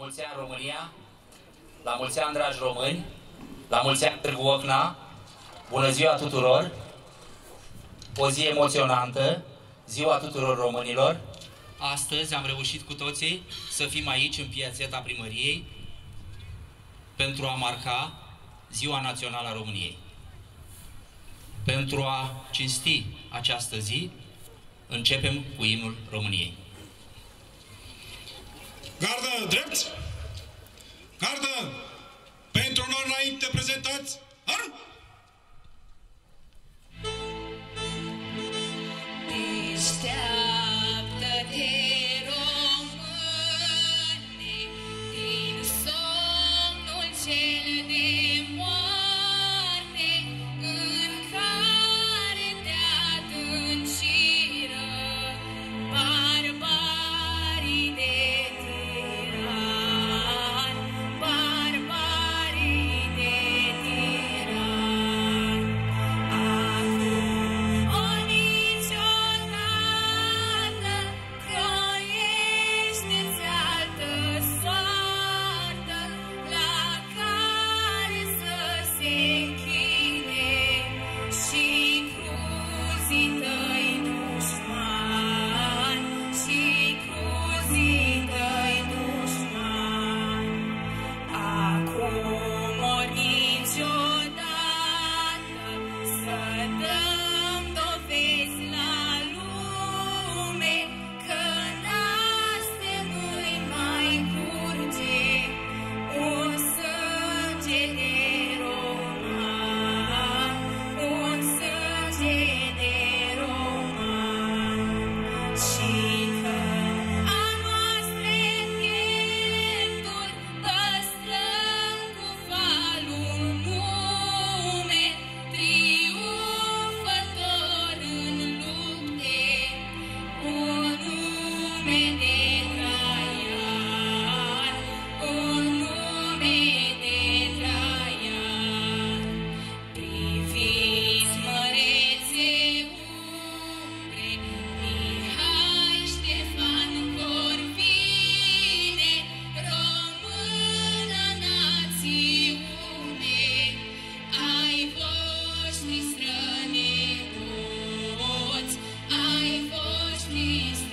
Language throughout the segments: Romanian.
mulți ani România, la mulți ani dragi români, la mulți ani Târgu Ocna, bună ziua tuturor, o zi emoționantă, ziua tuturor românilor. Astăzi am reușit cu toții să fim aici în piațeta primăriei pentru a marca Ziua Națională a României. Pentru a cinsti această zi, începem cu imnul României. Gardă drept! Gardă! Pentru noi înainte prezentați! Arm! Deșteaptă-te, române, din somnul cel de moarte, în care te adânciră barbarii de tiran, barbarii de tiran. Acum o niciodată croiește-ți altă soartă la care să se închine și cruzii tăi dușmani, și cruzii tăi dușmani. Acum ori niciodată să dăm dovezi la lume că n-astăzi mai curge un sânge de roman, un sânge de roman. Și că a noastre piepturi păstrăm cu falul nume, triumfător în lupte, un nume de Traian, un nume de Traian. Priviți, mărețe umbre, Mihai Ștefan Corvine, română națiune, ai voștri strănepoți, ai voștri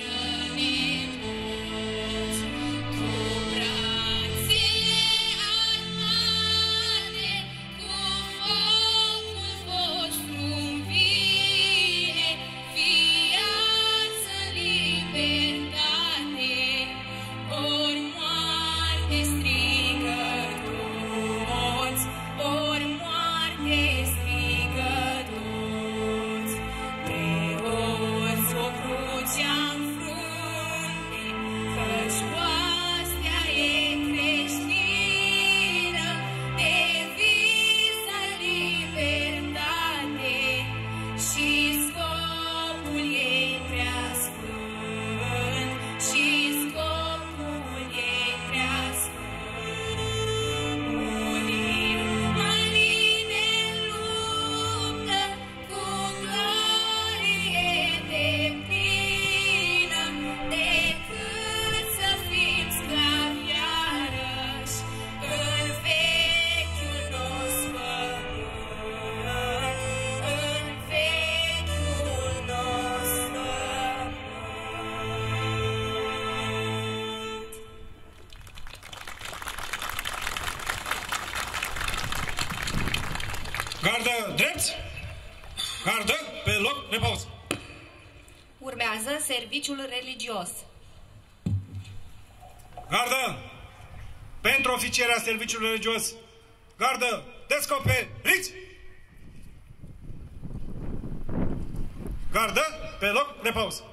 strănepoți. Cu brațele armate, cu focul vostru învie, viață, libertate, ori moarte strigă toți, ori moarte strigă toți. Preoți o crucea-n frunte, căci oastea e creștină, deviză libertate și scopul ei preasfânt, și scopul ei preasfânt. Murim mărine în luptă, cu glorie deplină, decât să fim sclavi iarăși în vechiul nostru pământ, în vechiul nostru pământ. Gardă drept! Gardă pe loc, repaus! Urmează serviciul religios. Gardă! Pentru oficierea serviciului religios, gardă, descoperiți! Gardă pe loc, repaus!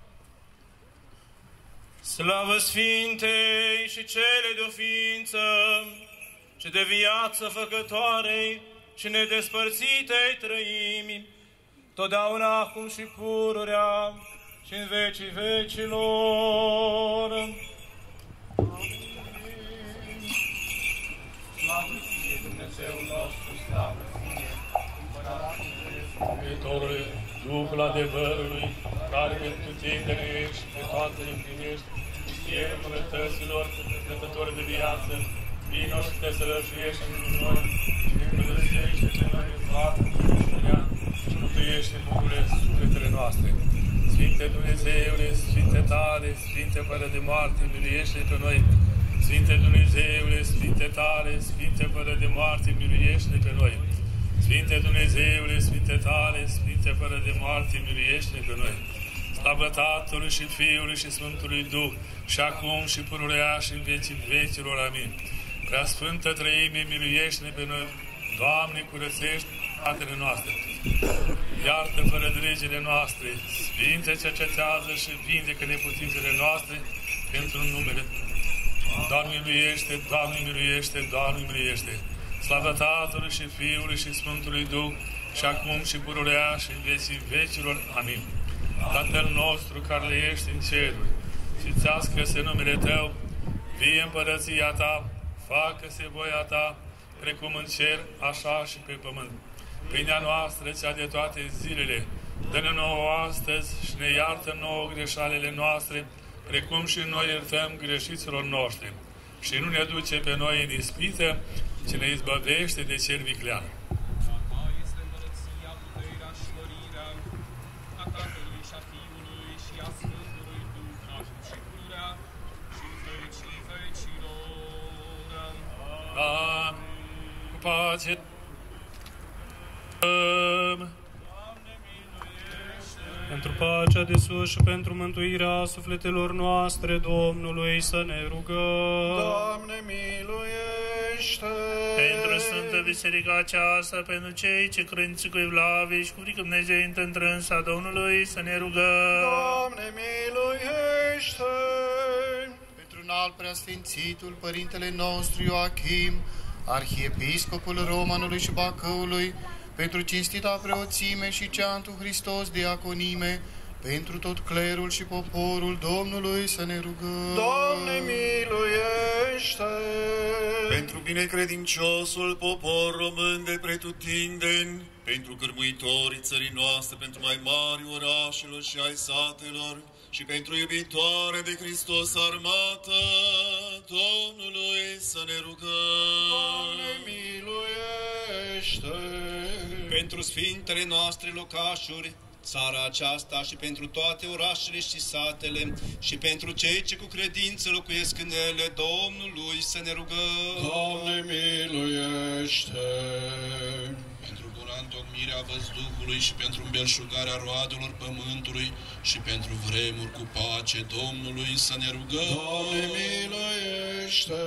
Slavă Sfintei și cele de-o ființă, și de viață făcătoarei și nedespărțitei trăimi, totdeauna acum și pururea și în vecii vecilor. Slavă ție, Dumnezeul nostru, slavă ție, Împăratule, Duhul adevărului, care pentru tine ești, pe toate împlinești, fier împărătăților, dătători de viață, vino și te sărășuiești în noi, și ne împărățește pe noi în fată și mântuiește bucurile sufletele noastre. Sfinte Dumnezeule, Sfinte tale, Sfinte fără de moarte, miluiește pe noi. Sfinte Dumnezeule, Sfinte tale, Sfinte fără de moarte, miluiește pe noi. Sfinte Dumnezeule, Sfinte tale, Sfinte fără de moarte, miluiește pe noi. Slavă Tatălui și Fiului și Sfântului Duh, și acum și pururea și în vecii vecilor. Amin. Prea Sfântă Treime, miluiește pe noi. Doamne, curățește păcatele noastre. Iartă fără de legile noastre. Sfinte, cercetează și vindecă neputințele noastre pentru numele. Doamne, miluiește, Doamne, miluiește, Doamne, miluiește. Slavă Tatălui și Fiului și Sfântului Duh, și acum și pururea și în vecii vecilor. Amin. Tatăl nostru care ești în ceruri, sfințească-se numele Tău, vie împărăția Ta, facă-se voia Ta, precum în cer, așa și pe pământ. Pâinea noastră, cea de toate zilele, dă-ne nouă astăzi și ne iartă nouă greșalele noastre, precum și noi iertăm greșiților noștri. Și nu ne duce pe noi în ispită, ci ne izbăvește de cel viclean. Cu pace. Pentru pacea de sus și pentru mântuirea sufletelor noastre, Domnului să ne rugăm. Doamne, miluiește! Pentru Sfântă Biserica aceasta, pentru cei ce cred cu evlavie și cu frică Dumnezeu întrânsa Domnului, să ne rugăm. Doamne, miluiește! Pentru înalt preasfințitul Părintele nostru Ioachim, Arhiepiscopul Romanului și Bacăului, pentru cinstita preoțime și ceantul Hristos diaconime, pentru tot clerul și poporul Domnului să ne rugăm. Doamne, miluiește! Pentru binecredinciosul popor român de pretutindeni, pentru cârmuitorii țării noastre, pentru mai mari orașelor și ai satelor, și pentru iubitoare de Hristos armată, Domnului să ne rugăm. Doamne, miluiește! Pentru sfintele noastre locașuri, țara aceasta și pentru toate orașele și satele și pentru cei ce cu credință locuiesc în ele, Domnului să ne rugăm. Doamne, miluiește! Pentru buna întocmirea văzduhului și pentru îmbelșugarea roadelor pământului și pentru vremuri cu pace, Domnului să ne rugăm. Doamne, miluiește!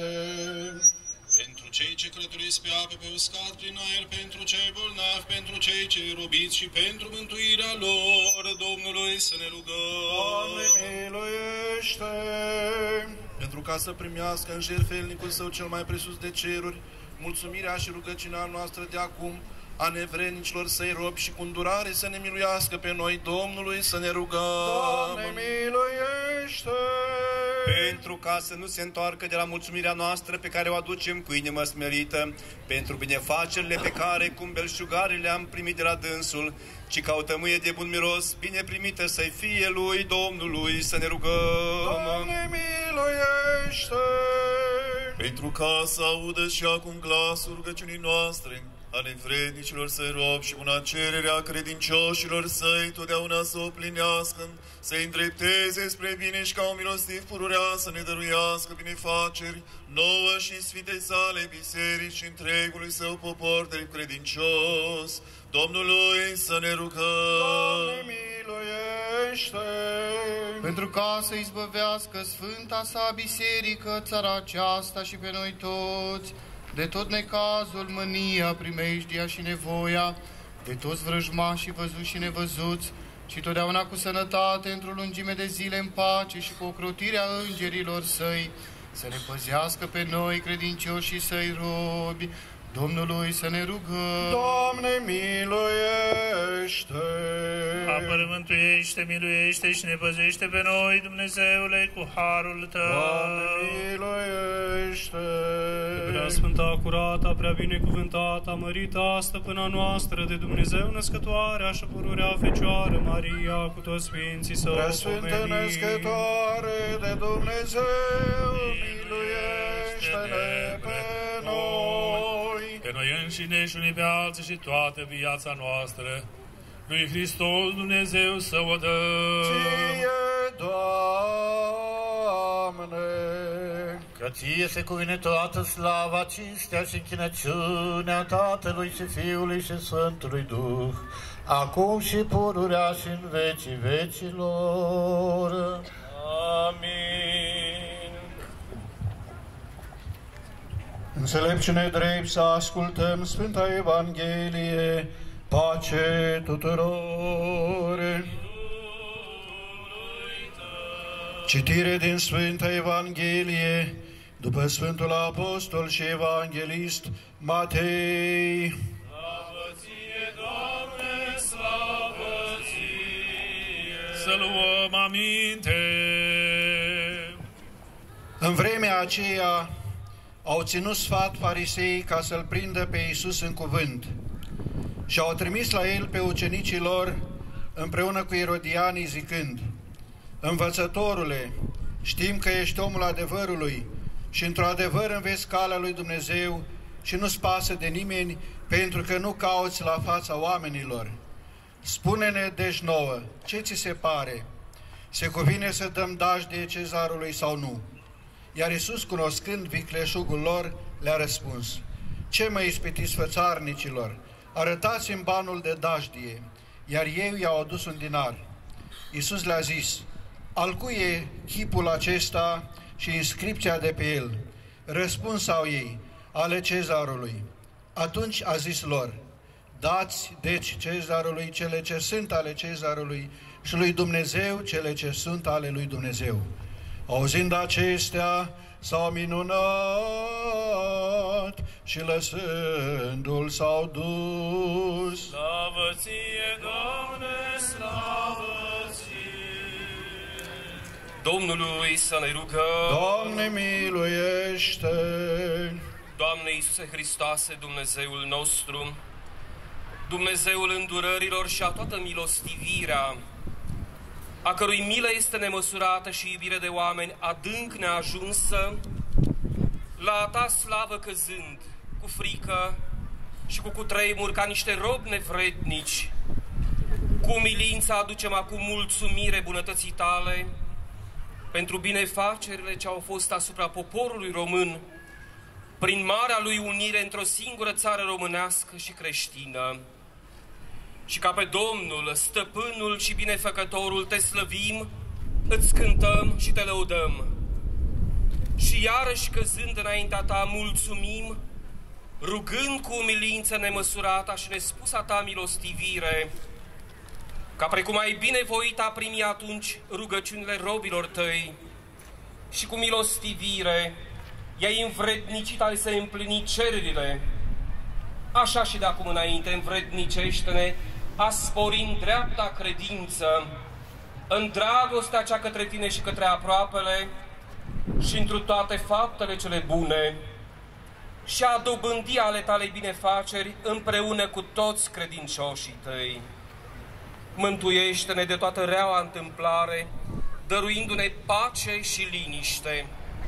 Pentru cei ce călătoresc pe ape pe uscat prin aer, pentru cei bolnavi, pentru cei ce robiți și pentru mântuirea lor, Domnului să ne rugăm. Doamne, miluiește! Pentru ca să primească în jertfelnicul Său cel mai presus de ceruri, mulțumirea și rugăciunea noastră de acum, a nevrednicilor Săi robi și cu îndurare să ne miluiască pe noi, Domnului să ne rugăm. Doamne, miluiește! Pentru ca să nu se întoarcă de la mulțumirea noastră pe care o aducem cu inimă smerită, pentru binefacerile pe care cu belșugare le-am primit de la dânsul, ci ca o tămâie de bun miros, bine primită să-i fie lui Domnului să ne rugăm. Doamne, miluiește! Pentru ca să audă și acum glasul rugăciunii noastre, a nevrednicilor Săi robi și buna cererea credincioșilor Săi, totdeauna să o plinească, să-i îndrepteze spre bine și ca un milostiv pururea să ne dăruiască binefaceri nouă și Sfintei Sale biserici și întregului Său popor de credincios, Domnului să ne rugăm. Doamne, miluiește! Pentru ca să izbăvească Sfânta Sa Biserică, țara aceasta și pe noi toți, de tot necazul, mânia, primejdia și nevoia, de toți vrăjmașii văzuți și nevăzuți, și totdeauna cu sănătate, într-o lungime de zile în pace și cu ocrotirea îngerilor Săi, să ne păzească pe noi, credincioșii Săi robi, Domnului să ne rugăm. Doamne, miluiește! Apără, mântuiește, miluiește și ne păzește pe noi, Dumnezeule, cu harul Tău. Doamne, miluiește! Prea sfânta, curata, prea binecuvântata, mărita, stăpâna noastră de Dumnezeu născătoarea și pururea Fecioară Maria, cu toți sfinții să o Prea sfântă născătoare de Dumnezeu, miluiește-ne pe noi. Pe noi înșine și unii pe alții și toată viața noastră, lui Hristos Dumnezeu să o dăm. Ție, Doamne! Că ție se cuvine toată slava, cinstea și închinăciunea Tatălui și Fiului și Sfântului Duh, acum și pururea și în vecii vecilor. Amin. Înțelepciune drept să ascultăm Sfânta Evanghelie, pace tuturor. Citire din Sfânta Evanghelie după Sfântul Apostol și Evanghelist Matei. Slavă ție, Doamne, slavă ție! Să luăm aminte! În vremea aceea au ținut sfat farisei ca să-L prindă pe Iisus în cuvânt și au trimis la El pe ucenicii lor împreună cu erodianii zicând: Învățătorule, știm că ești omul adevărului și într-o adevăr înveți calea lui Dumnezeu și nu-ți pasă de nimeni, pentru că nu cauți la fața oamenilor. Spune-ne deci nouă, ce ți se pare? Se cuvine să dăm dajdie cezarului sau nu? Iar Iisus, cunoscând vicleșugul lor, le-a răspuns: Ce mă ispitiți, fățarnicilor? Arătați-mi banul de dajdie. Iar ei i-au adus un dinar. Iisus le-a zis: Al cui e chipul acesta și inscripția de pe el? Răspuns au ei: Ale cezarului. Atunci a zis lor: Dați deci cezarului cele ce sunt ale cezarului și lui Dumnezeu cele ce sunt ale lui Dumnezeu. Auzind acestea, s-au minunat și lăsându-l s-au dus. Slavă ție, Doamne, slavă ție! Domnului să ne rugăm! Doamne, miluiește! Doamne Iisuse Hristoase, Dumnezeul nostru, Dumnezeul îndurărilor și a toată milostivirea, a cărui milă este nemăsurată și iubire de oameni adânc neajunsă, la a ta slavă căzând, cu frică și cu cutremur, ca niște robi nevrednici, cu umilință aducem acum mulțumire bunătății tale pentru binefacerile ce au fost asupra poporului român, prin marea lui unire într-o singură țară românească și creștină. Și ca pe Domnul, Stăpânul și Binefăcătorul te slăvim, îți cântăm și te lăudăm. Și iarăși căzând înaintea ta mulțumim, rugând cu umilință nemăsurata și nespusa ta milostivire, ca precum ai binevoit a primi atunci rugăciunile robilor tăi și cu milostivire i-ai învrednicit al să împlini cererile, așa și de acum înainte învrednicește-ne a spori în dreapta credință, în dragostea cea către tine și către aproapele și întru toate faptele cele bune și a dobândi ale tale binefaceri împreună cu toți credincioșii tăi. Mântuiește-ne de toată reaua întâmplare, dăruindu-ne pace și liniște.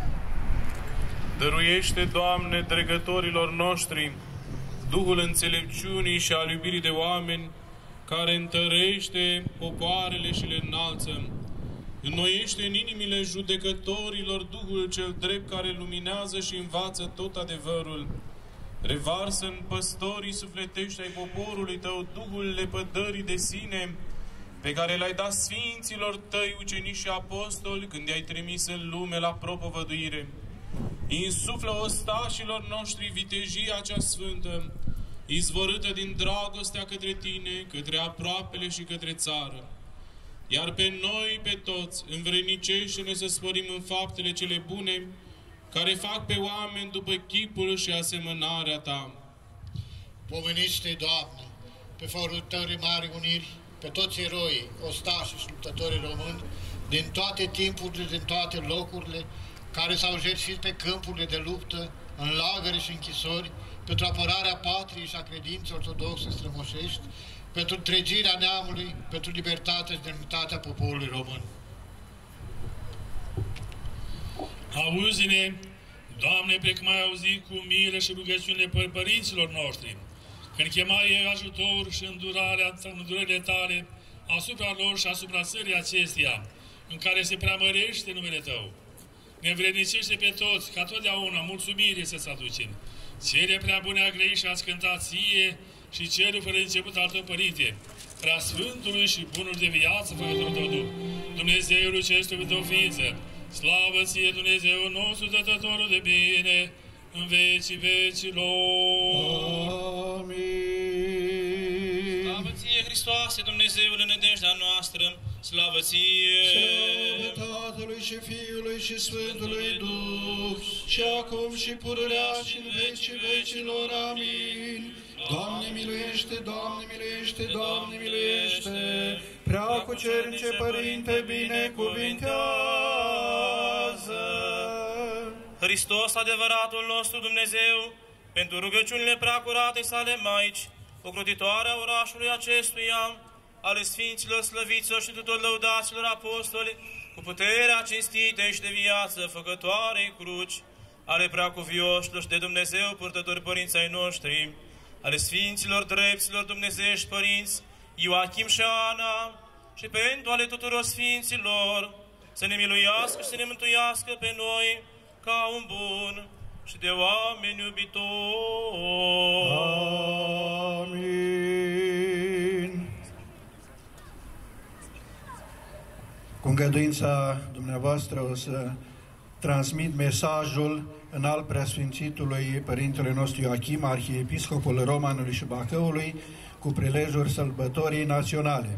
Dăruiește, Doamne, dregătorilor noștri, Duhul înțelepciunii și al iubirii de oameni, care întărește popoarele și le înalță. Înnoiește în inimile judecătorilor Duhul cel drept, care luminează și învață tot adevărul. Revarsă în păstorii sufletești ai poporului tău Duhul lepădării de sine, pe care l-ai dat sfinților tăi ucenici și apostoli când i-ai trimis în lume la propovăduire. Insuflă ostașilor noștri vitejia cea sfântă, izvorâtă din dragostea către tine, către aproapele și către țară. Iar pe noi, pe toți, învrednicește-ne să sporim în faptele cele bune, care fac pe oameni după chipul și asemănarea ta. Pomenește, Doamne, pe forul tării mari uniri, pe toți eroii, ostași și luptătorii români, din toate timpurile, din toate locurile, care s-au jertfit pe câmpurile de luptă, în lagăre și închisori, pentru apărarea patriei și a credinței ortodoxe strămoșești, pentru întregirea neamului, pentru libertatea și demnitatea poporului român. Auzi-ne, Doamne, precum ai auzit cu milă și rugăciunile părinților noștri, când chemai ajutor și îndurările tale asupra lor și asupra țării acesteia, în care se preamărește numele Tău. Ne învrednicește pe toți, ca totdeauna, mulțumire să-ți aducem. Cele prea bune a grăit și a scântat ție și cerul fără început al Tău, Părinte, prea Sfântului și bunul de viață, făcătorul Tău Duh, Dumnezeul Cestu de o ființă, slavă ție, Dumnezeu nostru, dătătorul de bine, în vecii vecilor. Amin. Slavă ție, Hristoase, Dumnezeul în nădejdea noastră, slavă ție! Slavă Tatălui și Fiului și Sfântului Duh, și acum și pururea și în vecii vecilor. Amin. Doamne miluiește, Doamne miluiește, Doamne miluiește, prea cucernice Părinte, binecuvintează. Hristos, adevăratul nostru Dumnezeu, pentru rugăciunile preacurate sale Maici, ocrotitoarea orașului acestuia, ale Sfinților slăviților și tuturor lăudaților apostoli, cu puterea cinstită și de viață făcătoarei cruci, ale preacuvioșilor și de Dumnezeu purtători părinți ai noștri, ale Sfinților drepților dumnezeiești părinți, Ioachim și Ana, și pentru ale tuturor Sfinților, să ne miluiască și să ne mântuiască pe noi, ca un bun și de oameni iubitori. Amin. Cu îngăduința dumneavoastră o să transmit mesajul în al preasfințitului Părintele nostru Ioachim, Arhiepiscopul Romanului și Bacăului, cu prilejul sărbătorii naționale.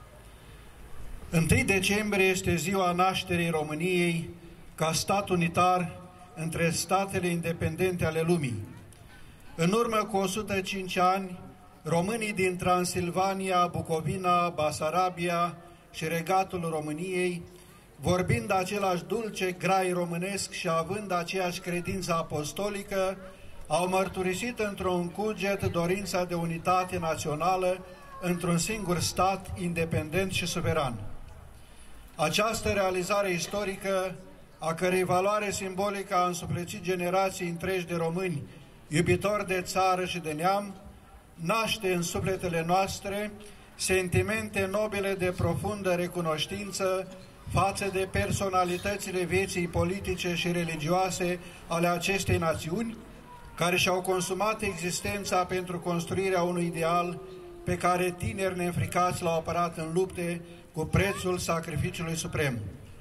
1 decembrie este ziua nașterii României ca stat unitar între statele independente ale lumii. În urmă cu 105 ani, românii din Transilvania, Bucovina, Basarabia și Regatul României, vorbind același dulce grai românesc și având aceeași credință apostolică, au mărturisit într-un cuget dorința de unitate națională într-un singur stat independent și suveran. Această realizare istorică, a cărei valoare simbolică a însuflețit generații întregi de români, iubitori de țară și de neam, naște în sufletele noastre sentimente nobile de profundă recunoștință față de personalitățile vieții politice și religioase ale acestei națiuni, care și-au consumat existența pentru construirea unui ideal pe care tineri neînfricați l-au apărat în lupte cu prețul sacrificiului suprem.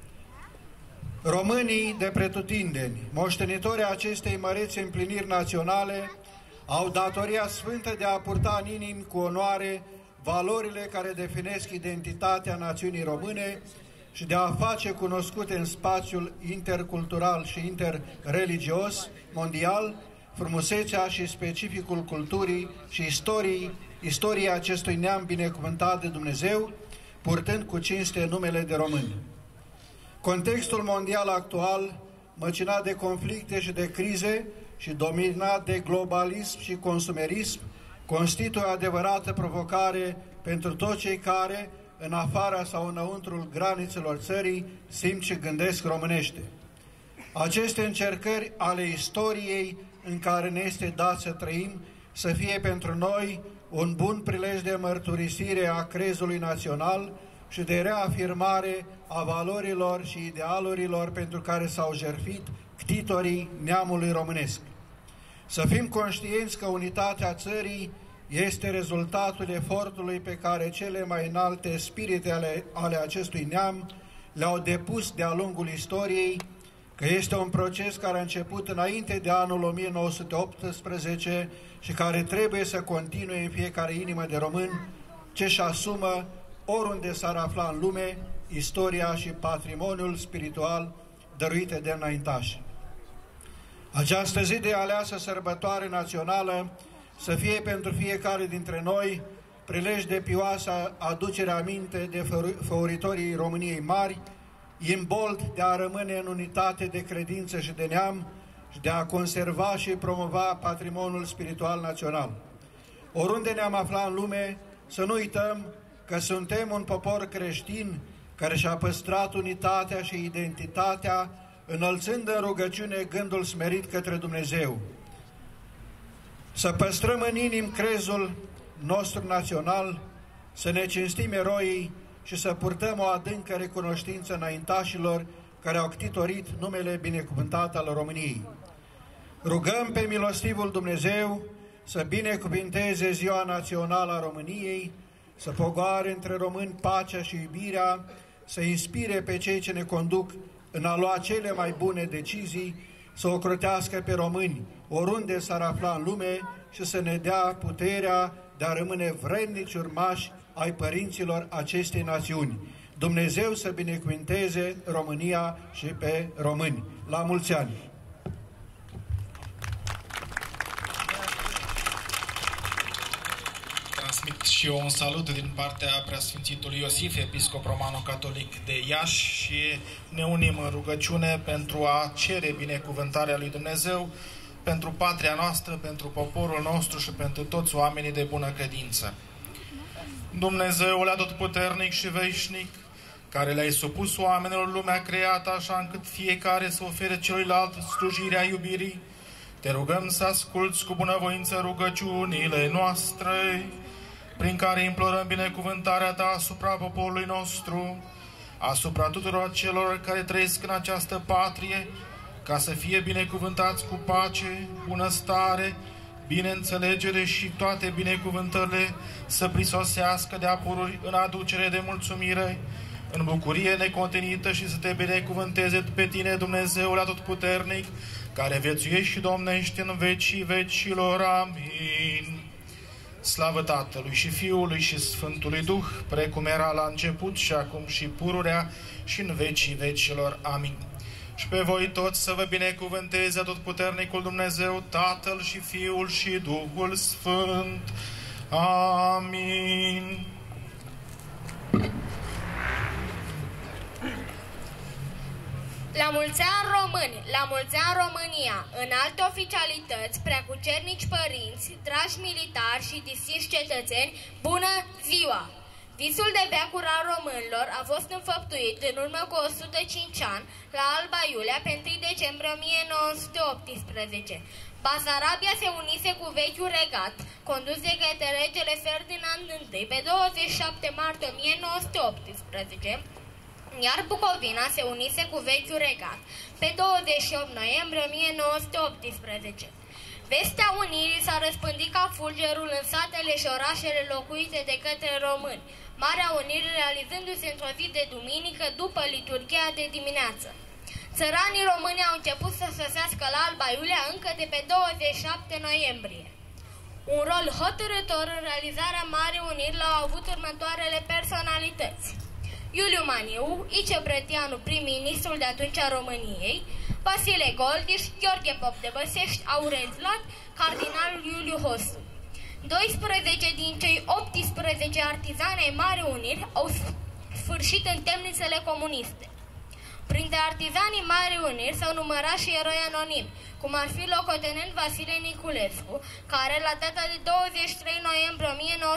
Românii de pretutindeni, moștenitorii acestei mărețe împliniri naționale, au datoria sfântă de a purta în inim cu onoare valorile care definesc identitatea națiunii române și de a face cunoscute în spațiul intercultural și interreligios mondial frumusețea și specificul culturii și istoriei acestui neam binecuvântat de Dumnezeu, purtând cu cinste numele de români. Contextul mondial actual, măcinat de conflicte și de crize și dominat de globalism și consumerism, constituie o adevărată provocare pentru toți cei care, în afara sau înăuntrul granițelor țării, simt și gândesc românește. Aceste încercări ale istoriei în care ne este dat să trăim, să fie pentru noi un bun prilej de mărturisire a crezului național și de reafirmare a valorilor și idealurilor pentru care s-au jertfit ctitorii neamului românesc. Să fim conștienți că unitatea țării este rezultatul efortului pe care cele mai înalte spirite ale acestui neam le-au depus de-a lungul istoriei, că este un proces care a început înainte de anul 1918 și care trebuie să continue în fiecare inimă de român ce-și asumă, oriunde s-ar afla în lume, istoria și patrimoniul spiritual dăruite de înaintași. Această zi de aleasă sărbătoare națională să fie pentru fiecare dintre noi prilej de pioasă aducere aminte de făuritorii României mari, imbold de a rămâne în unitate de credință și de neam și de a conserva și promova patrimoniul spiritual național. Oriunde ne-am aflat în lume, să nu uităm că suntem un popor creștin care și-a păstrat unitatea și identitatea, înălțând în rugăciune gândul smerit către Dumnezeu. Să păstrăm în inim crezul nostru național, să ne cinstim eroii și să purtăm o adâncă recunoștință înaintașilor care au ctitorit numele binecuvântat al României. Rugăm pe milostivul Dumnezeu să binecuvinteze Ziua Națională a României, să pogoare între români pacea și iubirea, să inspire pe cei ce ne conduc în a lua cele mai bune decizii, să ocrotească pe români oriunde s-ar afla în lume și să ne dea puterea de a rămâne vrednici urmași ai părinților acestei națiuni. Dumnezeu să binecuvinteze România și pe români. La mulți ani! Transmit și eu un salut din partea Preasfințitului Iosif, episcop romano-catolic de Iași, și ne unim în rugăciune pentru a cere binecuvântarea lui Dumnezeu pentru patria noastră, pentru poporul nostru și pentru toți oamenii de bună credință. Dumnezeule atotputernic și veșnic, care le-ai supus oamenilor lumea creată așa încât fiecare să ofere celuilalt slujirea iubirii, te rugăm să asculți cu bunăvoință rugăciunile noastre, prin care implorăm binecuvântarea ta asupra poporului nostru, asupra tuturor celor care trăiesc în această patrie, ca să fie binecuvântați cu pace, bunăstare, bineînțelegere și toate binecuvântările să prisosească de apururi în aducere de mulțumire, în bucurie necontenită, și să te binecuvânteze pe tine, Dumnezeul atotputernic, care viețuiești și domnești în vecii vecilor. Amin. Slavă Tatălui și Fiului și Sfântului Duh, precum era la început și acum și pururea și în vecii vecilor. Amin. Și pe voi toți să vă binecuvânteze atotputernicul Dumnezeu, Tatăl și Fiul și Duhul Sfânt. Amin. La mulți ani români, la mulți ani România, înalte oficialități, preacucernici părinți, dragi militari și distinși cetățeni, bună ziua! Visul de veacuri al românilor a fost înfăptuit în urmă cu 105 ani la Alba Iulia pe 1 decembrie 1918. Basarabia se unise cu vechiul regat, condus de către regele Ferdinand I pe 27 martie 1918, iar Bucovina se unise cu vechiul regat pe 28 noiembrie 1918. Vestea unirii s-a răspândit ca fulgerul în satele și orașele locuite de către români, Marea Unire realizându-se într-o zi de duminică după liturghia de dimineață. Țăranii români au început să sosească la Alba Iulia încă de pe 27 noiembrie. Un rol hotărâtor în realizarea Marii Uniri l-au avut următoarele personalități: Iuliu Maniu, Ice Brătianu, prim-ministrul de atunci a României, Vasile Goldiș, Gheorghe Pop de Băsești, Aurel Zlat, cardinalul Iuliu Hosu. 12 din cei 18 artizani ai Marii Uniri au sfârșit în temnițele comuniste. Printre artizanii Marii Uniri s-au numărat și eroi anonimi, cum ar fi locotenent Vasile Niculescu, care la data de 23 noiembrie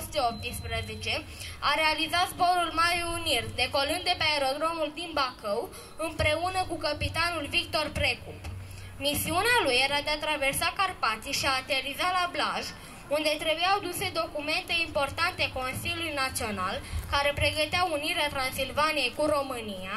1918 a realizat zborul Marii Uniri, decolând de pe aerodromul din Bacău împreună cu capitanul Victor Precup. Misiunea lui era de a traversa Carpații și a ateriza la Blaj, unde trebuiau duse documente importante Consiliului Național, care pregăteau unirea Transilvaniei cu România,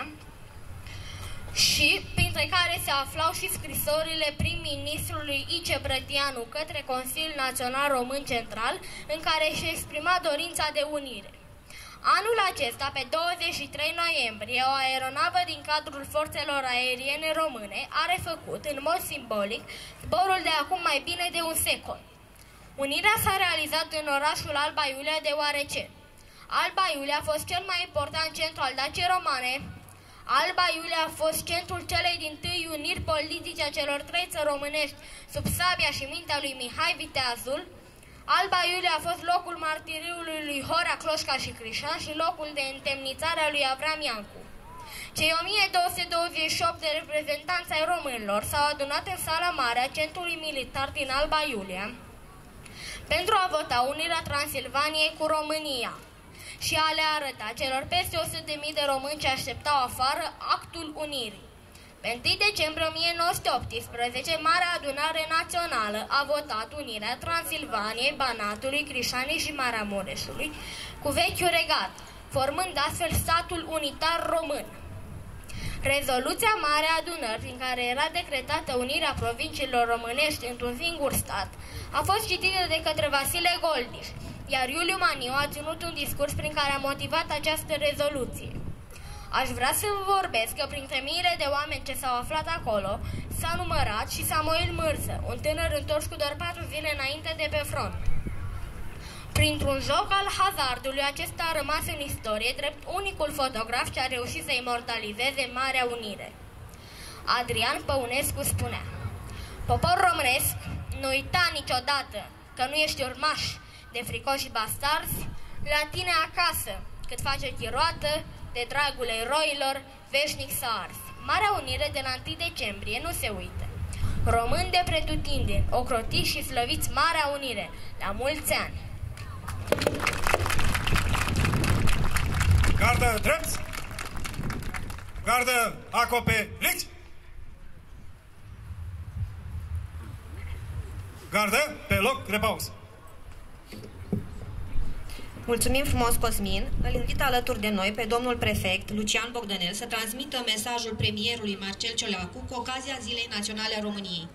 și printre care se aflau și scrisorile prim-ministrului Ice Brătianu către Consiliul Național Român Central, în care își exprima dorința de unire. Anul acesta, pe 23 noiembrie, o aeronavă din cadrul forțelor aeriene române a refăcut, în mod simbolic, zborul de acum mai bine de un secol. Unirea s-a realizat în orașul Alba Iulia deoarece Alba Iulia a fost cel mai important centru al Daciei Romane. Alba Iulia a fost centrul celei dintâi uniri politice a celor trei țări românești sub sabia și mintea lui Mihai Viteazul. Alba Iulia a fost locul martiriului lui Horea Cloșca și Crișan și locul de întemnițare a lui Avram Iancu. Cei 1228 de reprezentanți ai românilor s-au adunat în sala mare a centrului militar din Alba Iulia pentru a vota unirea Transilvaniei cu România și a le arăta celor peste 100.000 de români ce așteptau afară actul unirii. Pe 1 decembrie 1918, Marea Adunare Națională a votat unirea Transilvaniei, Banatului, Crișanei și Maramureșului cu Vechiul Regat, formând astfel statul unitar român. Rezoluția Marei Adunări, prin care era decretată unirea provinciilor românești într-un singur stat, a fost citită de către Vasile Goldiș, iar Iuliu Maniu a ținut un discurs prin care a motivat această rezoluție. Aș vrea să vă vorbesc că printre miile de oameni ce s-au aflat acolo s-a numărat și Samuel Mârză, un tânăr întors cu doar 4 zile înainte de pe front. Printr-un joc al hazardului, acesta a rămas în istorie drept unicul fotograf ce a reușit să imortalizeze Marea Unire. Adrian Păunescu spunea: popor românesc, nu uita niciodată că nu ești urmaș de fricoși bastarzi la tine acasă, cât face chiroată de dragul eroilor, veșnic să arzi. Marea Unire de la 1 decembrie nu se uită. Români de pretutindeni, ocrotiți și slăviți Marea Unire, la mulți ani! Gardă drept! Gardă acoperiți! Gardă pe loc, repaus! Mulțumim frumos, Cosmin. Îl invit alături de noi pe domnul prefect Lucian Bogdanel să transmită mesajul premierului Marcel Ciolacu cu ocazia Zilei Naționale a României.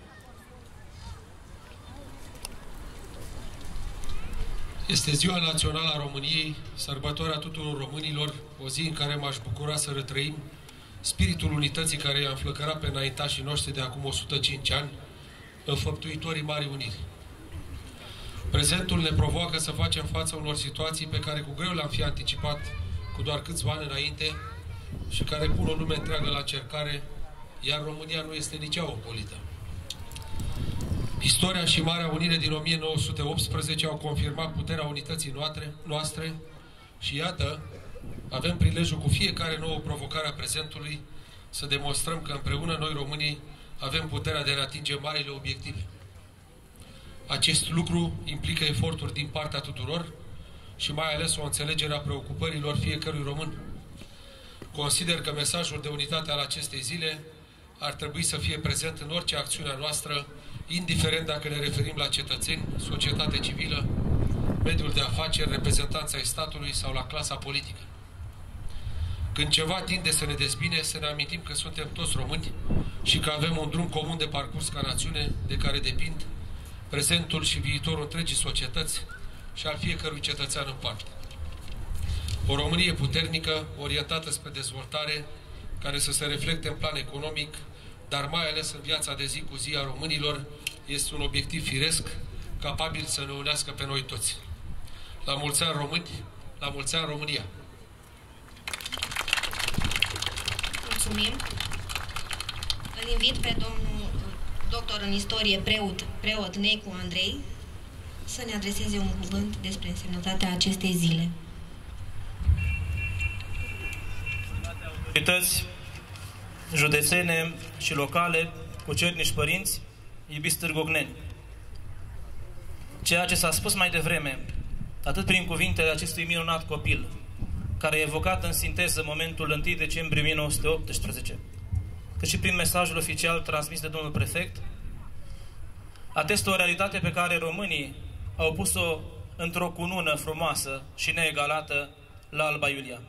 Este Ziua Națională a României, sărbătoarea tuturor românilor, o zi în care m-aș bucura să retrăim spiritul unității care i-a înflăcărat pe înaintașii noștri de acum 105 ani, înfăptuitorii Marii Uniri. Prezentul ne provoacă să facem față unor situații pe care cu greu le-am fi anticipat cu doar câțiva ani înainte și care pun o lume întreagă la încercare, iar România nu este nici ea opolită. Istoria și Marea Unire din 1918 au confirmat puterea unității noastre și iată, avem prilejul cu fiecare nouă provocare a prezentului să demonstrăm că împreună noi românii avem puterea de a ne atinge marile obiective. Acest lucru implică eforturi din partea tuturor și mai ales o înțelegere a preocupărilor fiecărui român. Consider că mesajul de unitate al acestei zile ar trebui să fie prezent în orice acțiune noastră, indiferent dacă ne referim la cetățeni, societate civilă, mediul de afaceri, reprezentanța ai statului sau la clasa politică. Când ceva tinde să ne dezbine, să ne amintim că suntem toți români și că avem un drum comun de parcurs ca națiune de care depind prezentul și viitorul întregii societăți și al fiecărui cetățean în parte. O Românie puternică, orientată spre dezvoltare, care să se reflecte în plan economic, dar mai ales în viața de zi cu zi a românilor, este un obiectiv firesc, capabil să ne unească pe noi toți. La mulți ani români, la mulți ani România! Mulțumim! Îl invit pe domnul doctor în istorie, preot Necu Andrei, să ne adreseze un cuvânt despre însemnătatea acestei zile. Autorități județene și locale, cucernici părinți, iubiți târgogneni. Ceea ce s-a spus mai devreme, atât prin cuvintele acestui minunat copil, care a evocat în sinteză momentul 1 decembrie 1918, cât și prin mesajul oficial transmis de domnul prefect, atestă o realitate pe care românii au pus-o într-o cunună frumoasă și neegalată la Alba Iulia.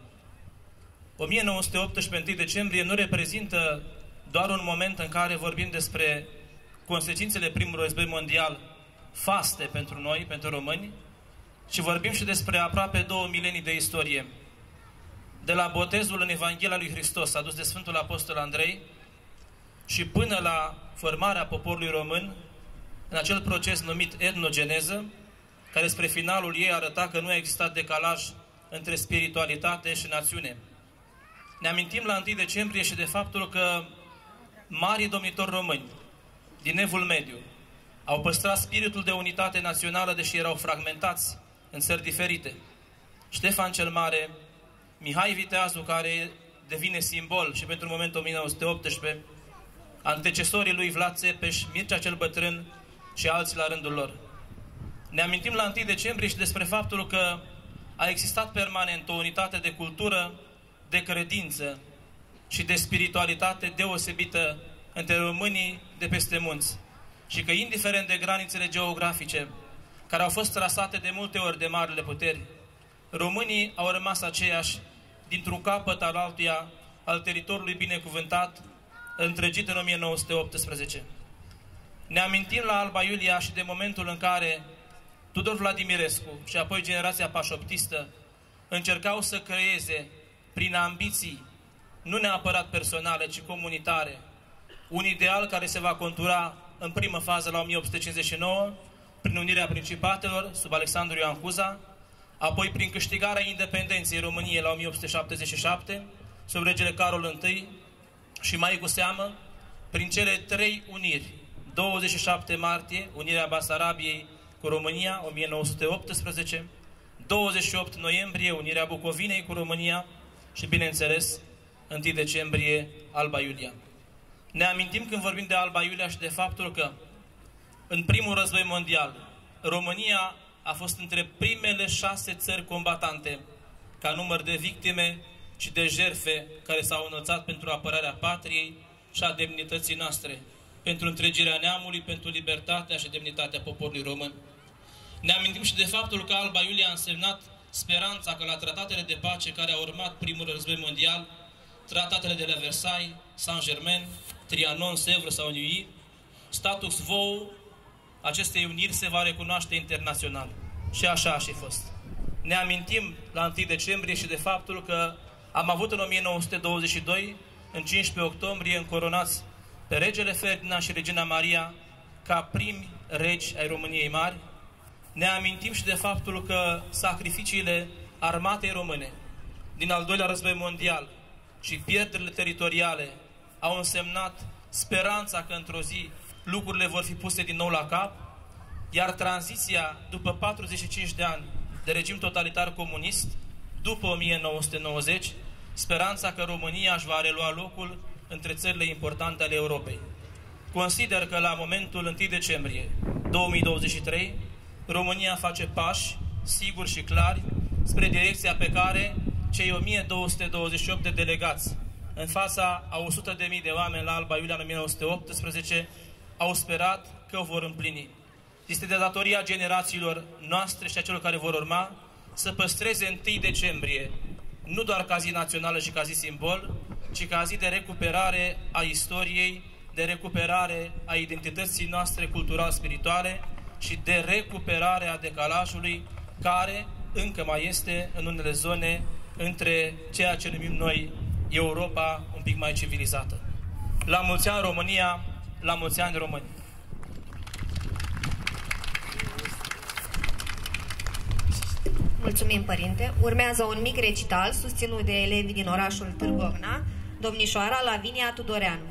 1918, 1 decembrie, nu reprezintă doar un moment în care vorbim despre consecințele primului război mondial faste pentru noi, pentru români, ci vorbim și despre aproape 2 milenii de istorie. De la botezul în Evanghelia lui Hristos adus de Sfântul Apostol Andrei și până la formarea poporului român, în acel proces numit etnogeneză, care spre finalul ei arăta că nu a existat decalaj între spiritualitate și națiune. Ne amintim la 1 decembrie și de faptul că marii domnitori români din Evul Mediu au păstrat spiritul de unitate națională, deși erau fragmentați în țări diferite. Ștefan cel Mare, Mihai Viteazul, care devine simbol și pentru momentul 1918, antecesorii lui Vlad Țepeș, Mircea cel Bătrân și alții la rândul lor. Ne amintim la 1 decembrie și despre faptul că a existat permanent o unitate de cultură, de credință și de spiritualitate deosebită între românii de peste munți. Și că, indiferent de granițele geografice, care au fost trasate de multe ori de marile puteri, românii au rămas aceiași dintr-un capăt al altuia al teritoriului binecuvântat, întregit în 1918. Ne amintim la Alba Iulia și de momentul în care Tudor Vladimirescu și apoi generația pașoptistă încercau să creeze, prin ambiții, nu neapărat personale, ci comunitare, un ideal care se va contura în primă fază la 1859, prin unirea principatelor sub Alexandru Ioan Cuza, apoi prin câștigarea independenței României la 1877, sub regele Carol I, și mai cu seamă, prin cele 3 uniri, 27 martie, unirea Basarabiei cu România, 1918, 28 noiembrie, unirea Bucovinei cu România și, bineînțeles, 1 decembrie, Alba Iulia. Ne amintim când vorbim de Alba Iulia și de faptul că în primul război mondial, România a fost între primele 6 țări combatante ca număr de victime și de jertfe care s-au înălțat pentru apărarea patriei și a demnității noastre, pentru întregirea neamului, pentru libertatea și demnitatea poporului român. Ne amintim și de faptul că Alba Iulia a însemnat speranța că la tratatele de pace care au urmat primul război mondial, tratatele de la Versailles, Saint-Germain, Trianon, Sèvres sau Neuilly, status quo acestei uniri se va recunoaște internațional. Și așa a și fost. Ne amintim la 1 decembrie și de faptul că am avut în 1922, în 15 octombrie, încoronați pe regele Ferdinand și regina Maria ca primi regi ai României Mari. Ne amintim și de faptul că sacrificiile armatei române din al doilea război mondial și pierderile teritoriale au însemnat speranța că într-o zi lucrurile vor fi puse din nou la cap, iar tranziția după 45 de ani de regim totalitar comunist, după 1990, speranța că România își va relua locul între țările importante ale Europei. Consider că la momentul 1 decembrie 2023, România face pași siguri și clari spre direcția pe care cei 1228 de delegați în fața a 100.000 de oameni la Alba Iulia în 1918 au sperat că o vor împlini. Este de datoria generațiilor noastre și a celor care vor urma să păstreze 1 decembrie nu doar ca zi națională și ca zi simbol, ci ca zi de recuperare a istoriei, de recuperare a identității noastre cultural-spirituale și de recuperare a decalajului care încă mai este în unele zone între ceea ce numim noi Europa un pic mai civilizată. La mulți ani România, la mulți ani români! Mulțumim, părinte. Urmează un mic recital susținut de elevii din orașul Târgovna, domnișoara Lavinia Tudoreanu.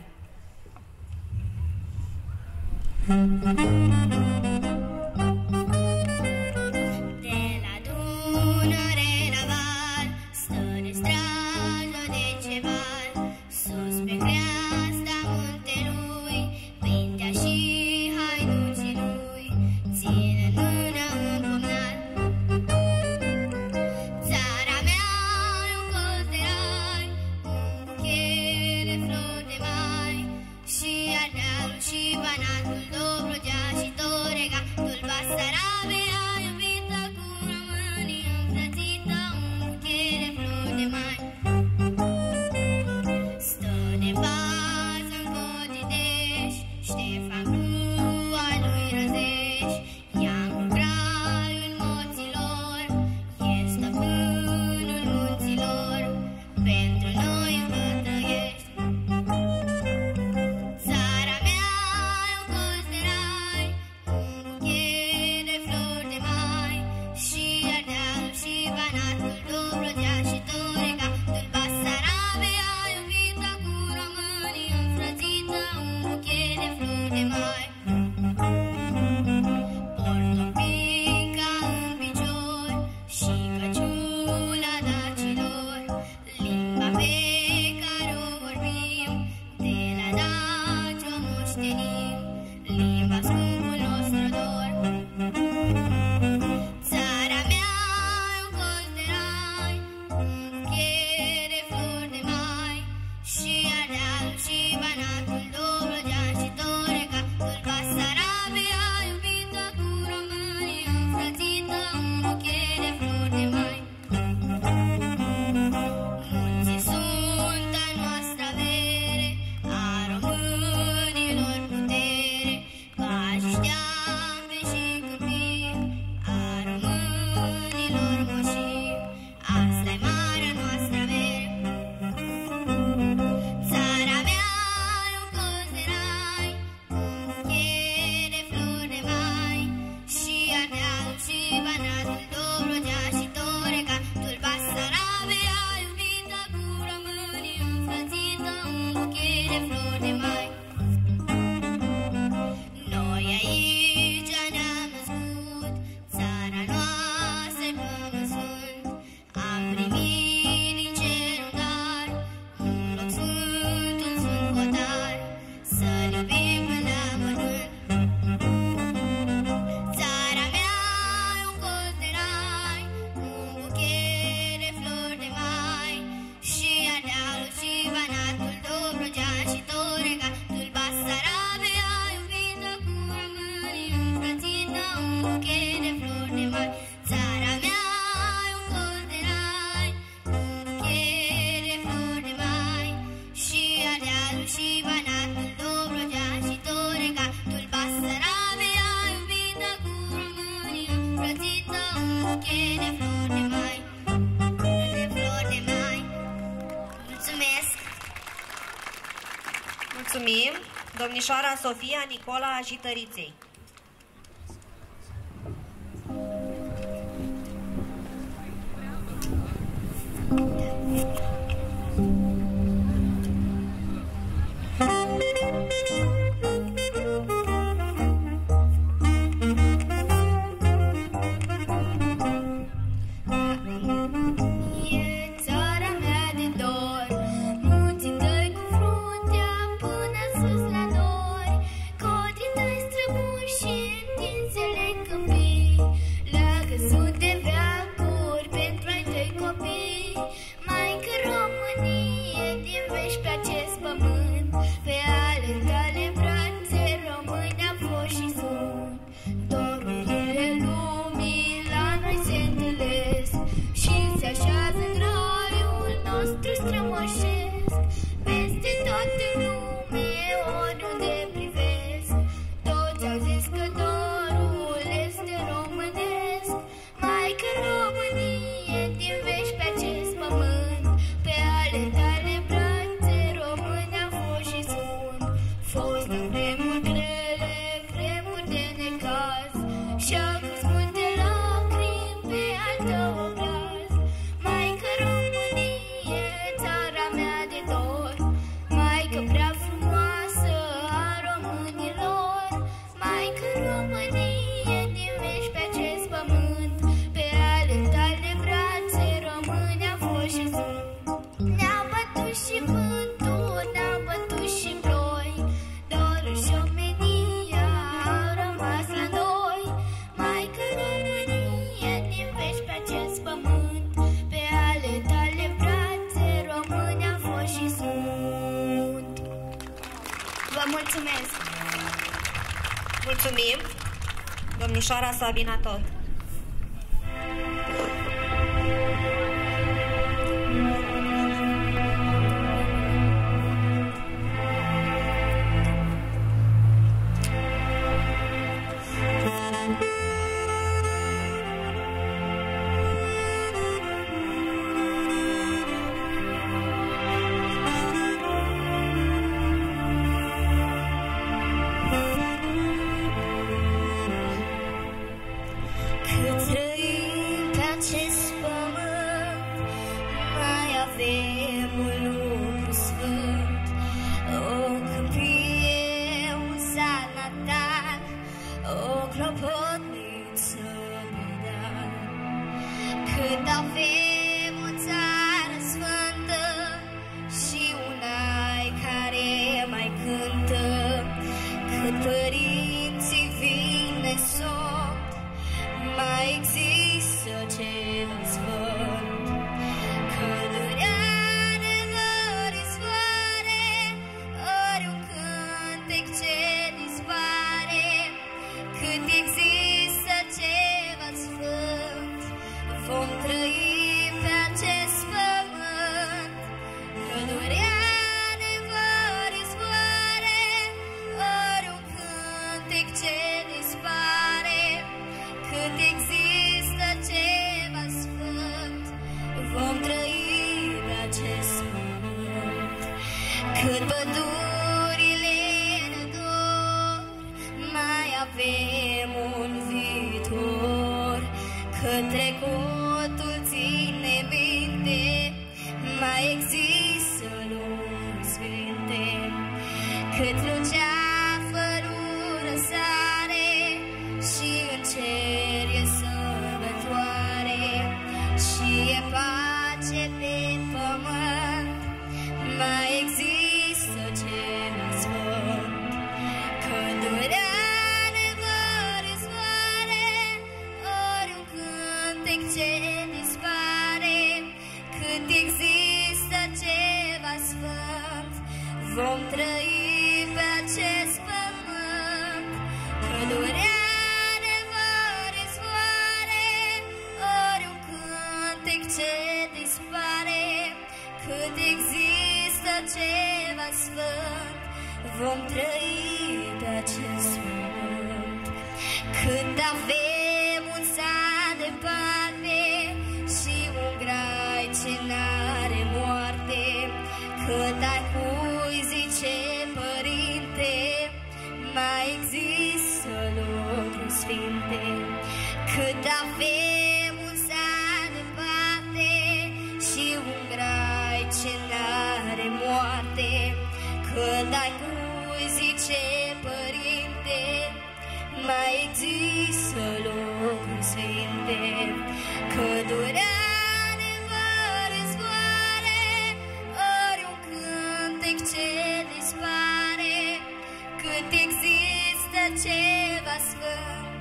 Și Banatul, Dobrogea și tot Mulțumim, domnișoara Sofia Nicola Jităriței. Mulțumim, domnișoara Sabina Tot. cât există ceva sfânt, vom trăi pe acest pământ. Pădurea ne vor izvoare, ori un cântec ce dispare. Cât există ceva sfânt, vom trăi pe acest pământ. Cât pădurile ne dor, mai avem un viitor. Cât trecutul ține minte, mai există locuri sfinte. Cât luceafărul răsare și în cer e sărbătoare și e pace pe pământ, mai există ceva sfânt. Când durea ne vor izvoare, ori un cântec ce dispare. Cât există ceva sfânt, vom trăi pe acest pământ. Când durea ne vor izvoare, ori un cântec ce dispare. Cât există ceva sfânt, vom trăi pe acest pământ. Când avem un sat de pace și un grai ce n-are moarte. Cât ai cui zice părinte, mai există locuri sfinte. Cât avem un sat de pace și un grai ce n-are moarte. Cât ai cui zice părinte, mai există locuri sfinte. Că durea ne vor izvoare, ori un cântec ce dispare. Cât există ceva sfânt,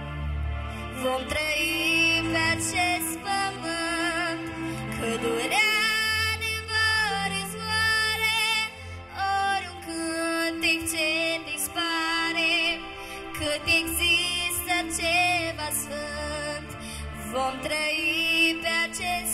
vom trăi pe acest pământ. Că durea ne vor izvoare, ori un cântec ce dispare. Cât există ceva sfânt, vom trăi pe acest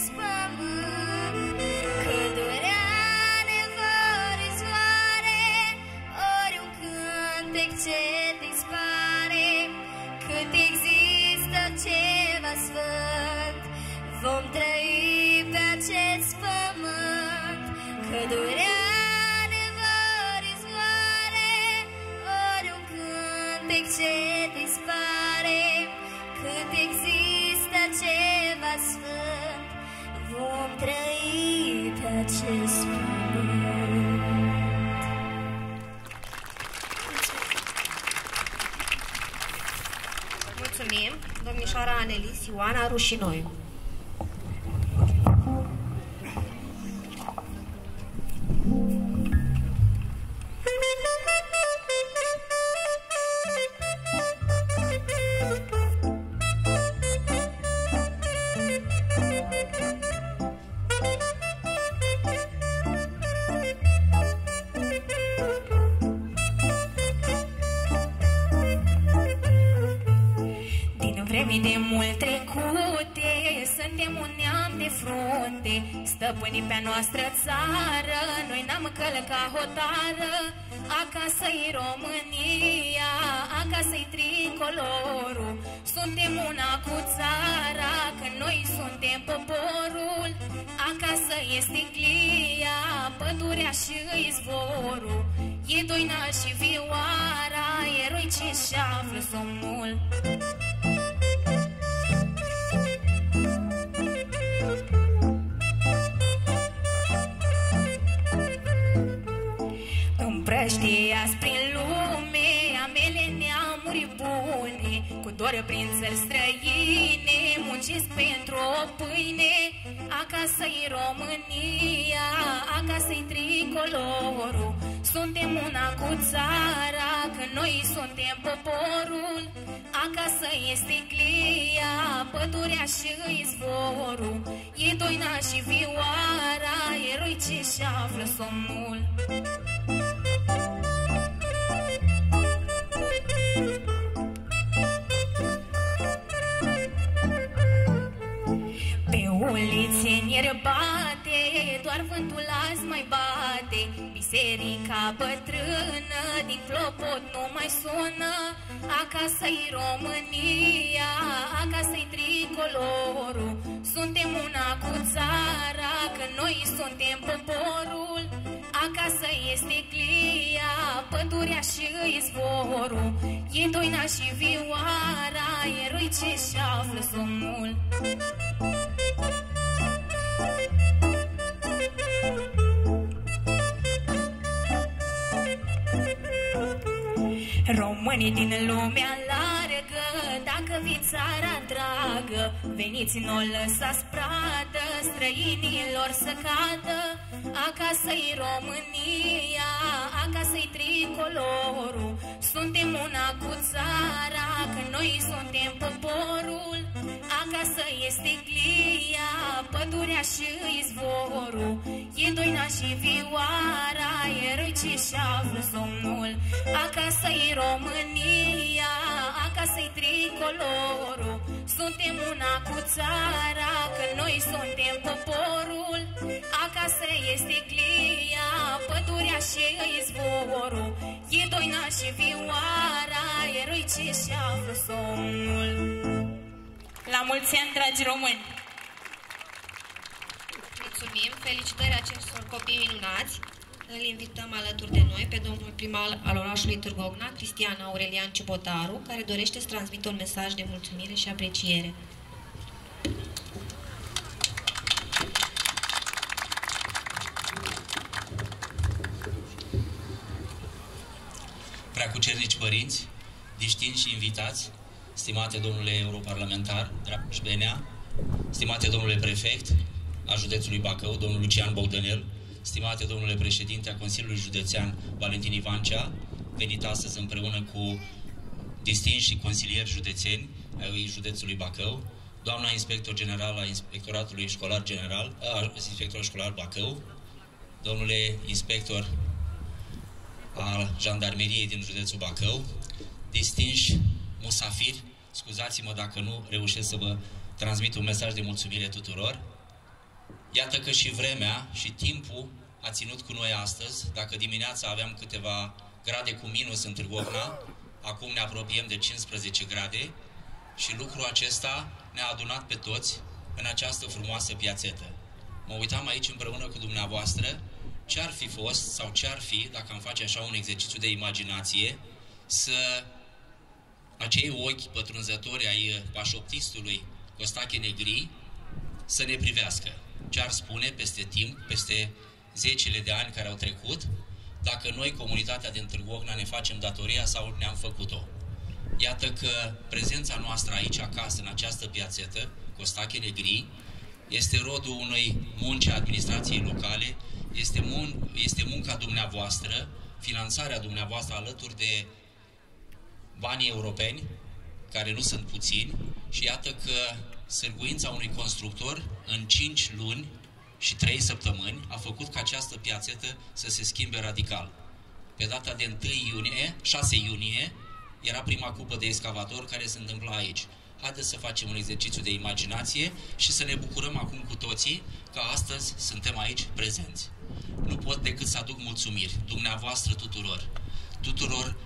pământ. Că durea ne vor izvoare, ori un cântec ce dispare. Cât există ceva sfânt, vom trăi pe acest pământ. Că durea ne vor izvoare, ori un cântec ce dispare. Cât există ceva sfânt, vom trăi pe acest pământ. Mulțumim, domnișoara Anelis Ioana Rușinoiu. Vremii de mult trecute, suntem un neam de frunte, stăpânii pe-a noastră țară, noi n-am călcat hotară. Acasă-i România, acasă-i tricolorul, suntem una cu țara, că noi suntem poporul. Acasă este Glia, pădurea și izvorul, e Doina și Vioara, eroi ce și află somnul. Împrăștiați prin lume amele neamuri bune, cu dor prin țări străine, munciți pentru o pâine. Acasă-i România, acasă-i tricolorul, suntem una cu țara, că noi suntem poporul. Acasă este Glia, pădurea și izvorul, e Doina și Vioara, eroi ce și află somnul. ieri bate, doar vântul azi mai bate. Biserica bătrână din clopot nu mai sună. Acasă-i România, acasă-i tricolorul. Suntem una cu țara, că noi suntem poporul. Acasă este clia, pădurea și izvorul. E doina și vioara, eroi ce-și află somnul. Românii din lumea largă, dacă vi țara dragă, veniți, nu lăsați pradă, străinilor să cadă. Acasă-i România, acasă-i tricolorul. Suntem una cu țara, că noi suntem poporul. Acasă este clia, pădurea și izvorul. E doina și vioara, eroi ce-și află somnul. Acasă-i România, acasă-i tricolorul. Suntem una cu țara, că noi suntem poporul. Acasă este clia, pădurea și izvorul. E doina și vioara, eroi ce-și află somnul. La mulți ani, dragi români! Mulțumim! Felicitări acestor copii minunați! Îl invităm alături de noi pe domnul primar al orașului Târgu Ocna, Cristian Aurelian Ciubotaru, care dorește să transmită un mesaj de mulțumire și apreciere. Preacucernici părinți, distinși și invitați, stimate domnule europarlamentar Dragoș Benea, stimate domnule prefect al județului Bacău, domnul Lucian Bogdanel, stimate domnule președinte a Consiliului Județean Valentin Ivancea, venit astăzi împreună cu distinși consilieri județeni ai județului Bacău, doamna inspector general a Inspectoratului Școlar General, Inspectorul Școlar Bacău, domnule inspector al Jandarmeriei din județul Bacău, distinși musafiri, scuzați-mă dacă nu reușesc să vă transmit un mesaj de mulțumire tuturor. Iată că și vremea și timpul a ținut cu noi astăzi. Dacă dimineața aveam câteva grade cu minus în Târgu Ocna, acum ne apropiem de 15 grade și lucrul acesta ne-a adunat pe toți în această frumoasă piațetă. Mă uitam aici împreună cu dumneavoastră ce ar fi fost sau ce ar fi dacă am face așa un exercițiu de imaginație, să acei ochi pătrunzători ai pașoptistului Costache Negri să ne privească. Ce ar spune peste timp, peste zecile de ani care au trecut, dacă noi, comunitatea din Târgu Ocna, ne facem datoria sau ne-am făcut-o. Iată că prezența noastră aici acasă, în această piațetă, Costache Negri, este rodul unei munci a administrației locale, este munca dumneavoastră, finanțarea dumneavoastră alături de banii europeni, care nu sunt puțini, și iată că sârguința unui constructor în 5 luni și 3 săptămâni a făcut ca această piațetă să se schimbe radical. Pe data de 6 iunie, era prima cupă de excavator care se întâmpla aici. Haideți să facem un exercițiu de imaginație și să ne bucurăm acum cu toții că astăzi suntem aici prezenți. Nu pot decât să aduc mulțumiri dumneavoastră tuturor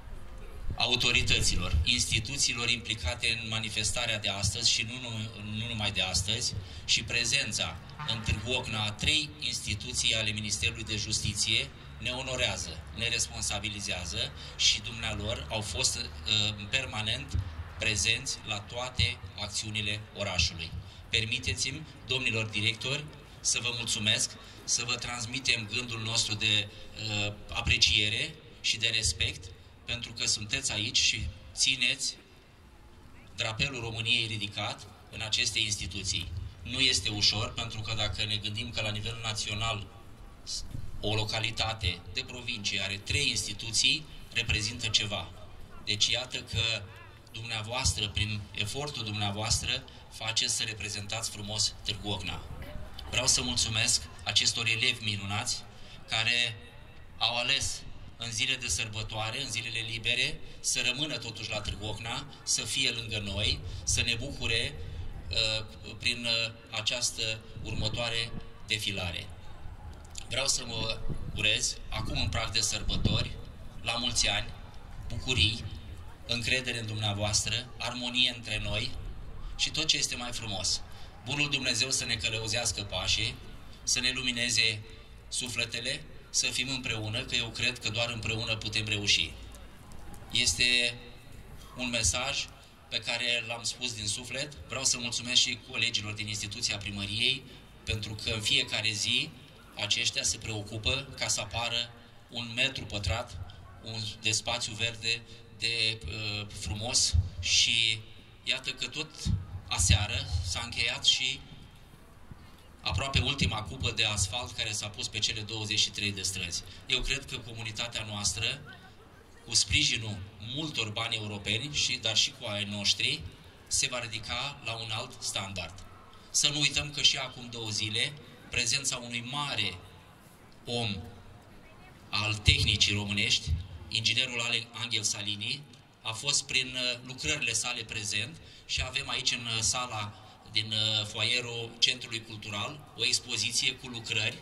autorităților, instituțiilor implicate în manifestarea de astăzi și nu numai de astăzi, și prezența în Târgu Ocna a 3 instituții ale Ministerului de Justiție ne onorează, ne responsabilizează și dumnealor au fost permanent prezenți la toate acțiunile orașului. Permiteți-mi, domnilor directori, să vă mulțumesc, să vă transmitem gândul nostru de apreciere și de respect, pentru că sunteți aici și țineți drapelul României ridicat în aceste instituții. Nu este ușor, pentru că dacă ne gândim că la nivel național o localitate de provincie are 3 instituții, reprezintă ceva. Deci iată că dumneavoastră, prin efortul dumneavoastră, faceți să reprezentați frumos Târgu Ocna. Vreau să mulțumesc acestor elevi minunați care au ales în zile de sărbătoare, în zilele libere, să rămână totuși la Târgu Ocna, să fie lângă noi, să ne bucure prin această următoare defilare. Vreau să mă urez, acum în prag de sărbători, la mulți ani, bucurii, încredere în dumneavoastră, armonie între noi și tot ce este mai frumos. Bunul Dumnezeu să ne călăuzească pașii, să ne lumineze sufletele, să fim împreună, că eu cred că doar împreună putem reuși. Este un mesaj pe care l-am spus din suflet. Vreau să mulțumesc și colegilor din instituția primăriei, pentru că în fiecare zi aceștia se preocupă ca să apară un metru pătrat de spațiu verde, de frumos, și iată că tot aseară s-a încheiat și aproape ultima cupă de asfalt care s-a pus pe cele 23 de străzi. Eu cred că comunitatea noastră, cu sprijinul multor bani europeni, dar și cu ai noștri, se va ridica la un alt standard. Să nu uităm că și acum 2 zile, prezența unui mare om al tehnicii românești, inginerul Angel Salini, a fost prin lucrările sale prezent și avem aici în sala din foaierul Centrului Cultural o expoziție cu lucrări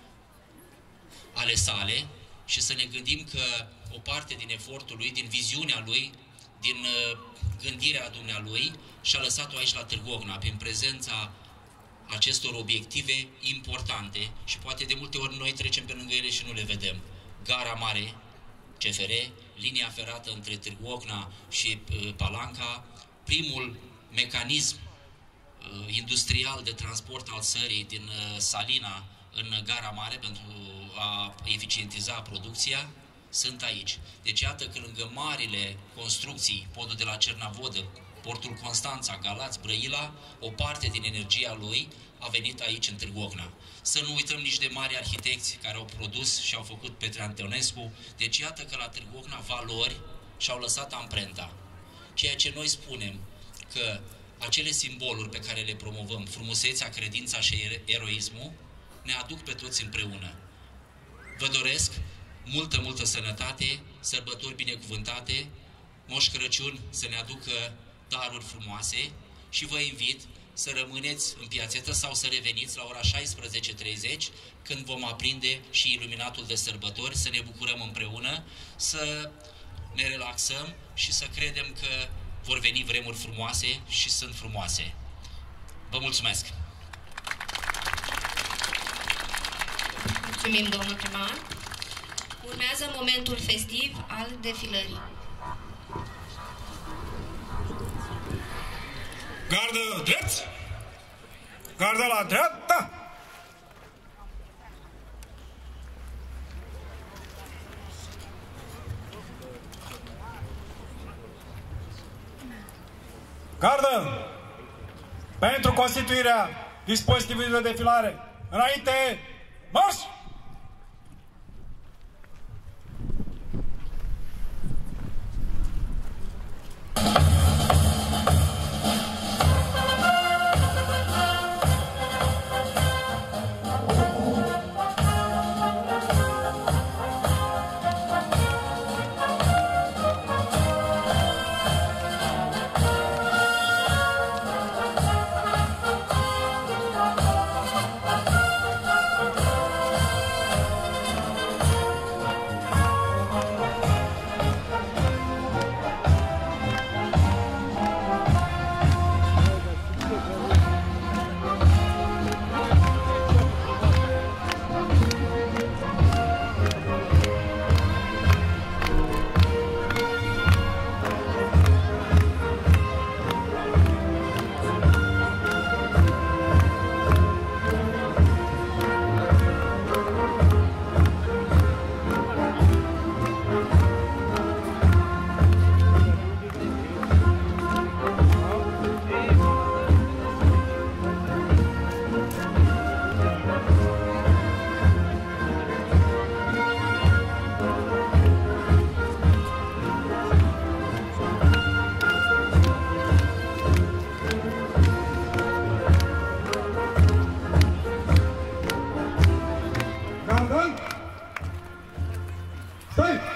ale sale și să ne gândim că o parte din efortul lui, din viziunea lui, din gândirea dumnealui și-a lăsat-o aici la Târgu Ocna, prin prezența acestor obiective importante și poate de multe ori noi trecem pe lângă ele și nu le vedem. Gara Mare, CFR, linia ferată între Târgu Ocna și Palanca, primul mecanism industrial de transport al țării din Salina în Gara Mare pentru a eficientiza producția, sunt aici. Deci iată că lângă marile construcții, podul de la Cernavodă, portul Constanța, Galați, Brăila, o parte din energia lui a venit aici în Târgu Ocna. Să nu uităm nici de mari arhitecți care au produs și au făcut Petre Antonescu. Deci iată că la Târgu Ocna valori și-au lăsat amprenta. Ceea ce noi spunem că acele simboluri pe care le promovăm, frumusețea, credința și eroismul, ne aduc pe toți împreună. Vă doresc multă, multă sănătate, sărbători binecuvântate, Moș Crăciun să ne aducă daruri frumoase și vă invit să rămâneți în piațetă sau să reveniți la ora 16:30 când vom aprinde și iluminatul de sărbători, să ne bucurăm împreună, să ne relaxăm și să credem că vor veni vremuri frumoase și sunt frumoase. Vă mulțumesc! Mulțumim, domnul primar. Urmează momentul festiv al defilării. Gardă drept! Gardă la dreapta! Gardă! Pentru constituirea dispozitivului de defilare, înainte, marș!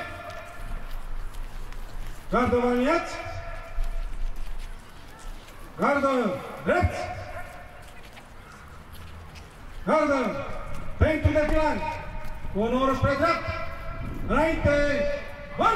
Gardă vă aliniați? Gardă, drept! Gardă, pentru defilare, cu onorul spre drept, înainte, marș!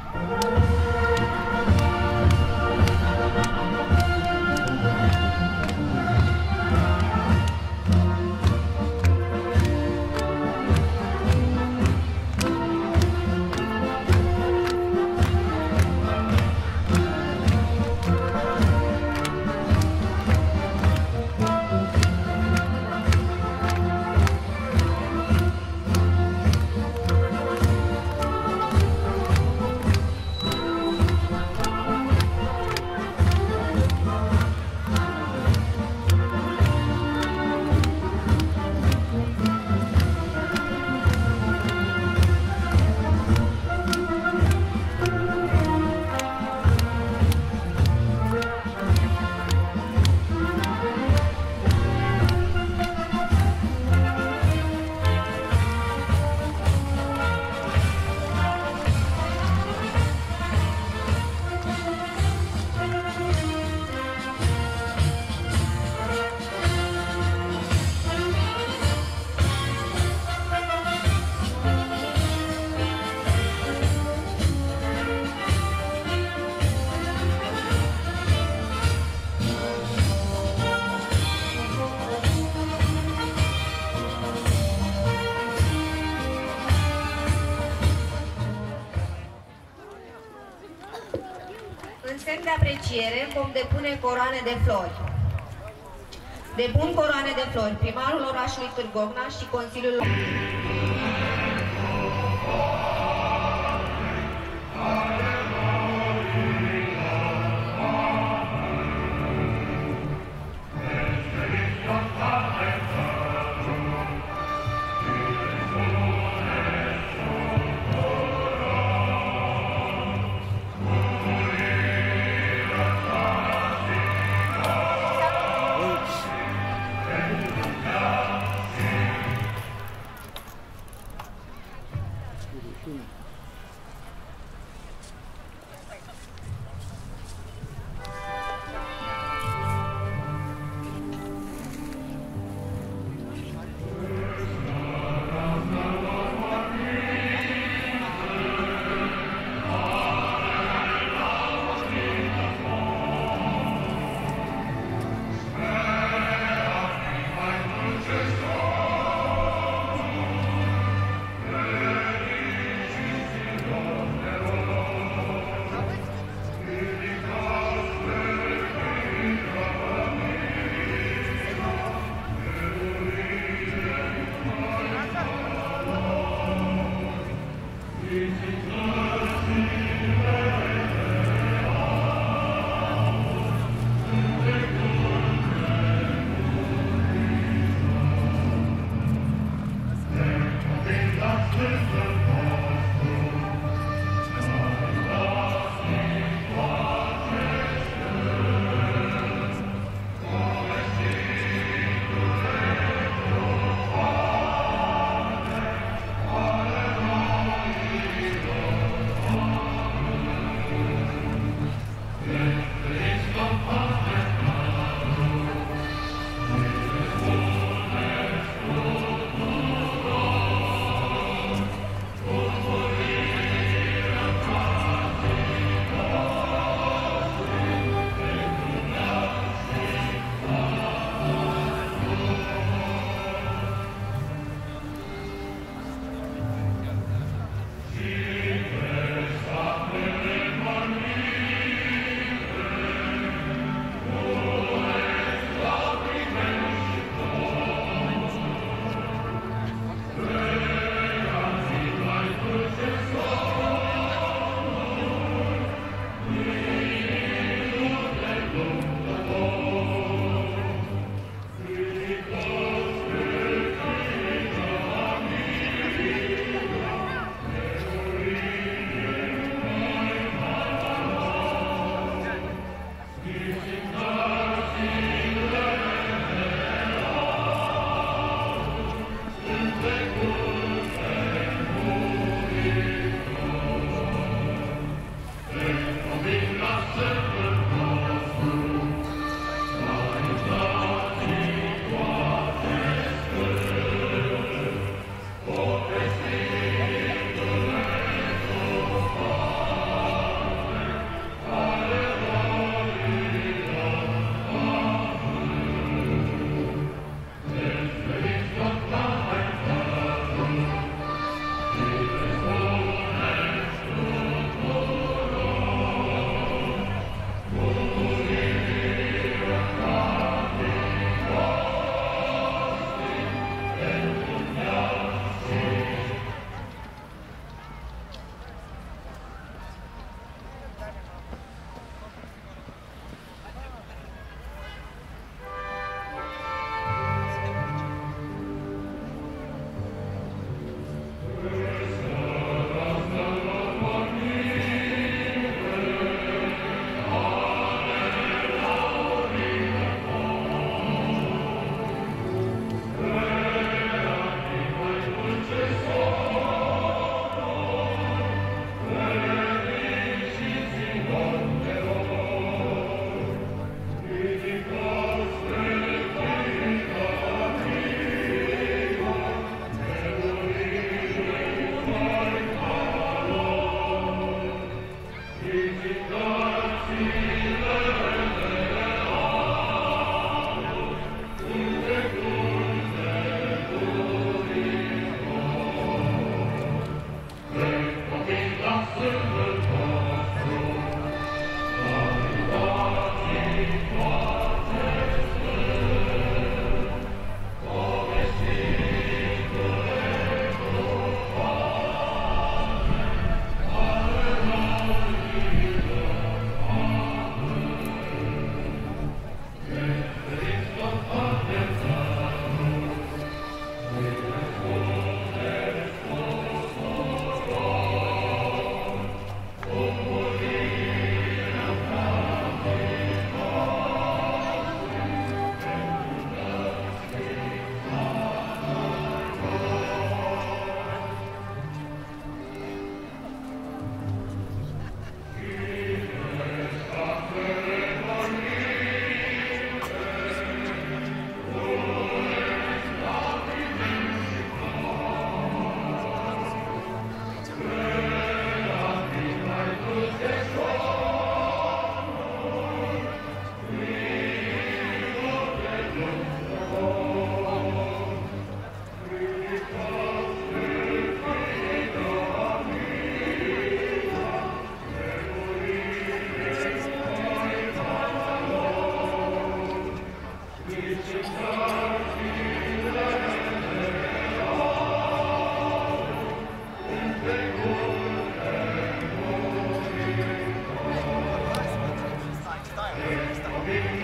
De apreciere vom depune coroane de flori. Depun coroane de flori primarul orașului Târgu Ocna și Consiliul.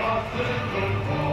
Sfântul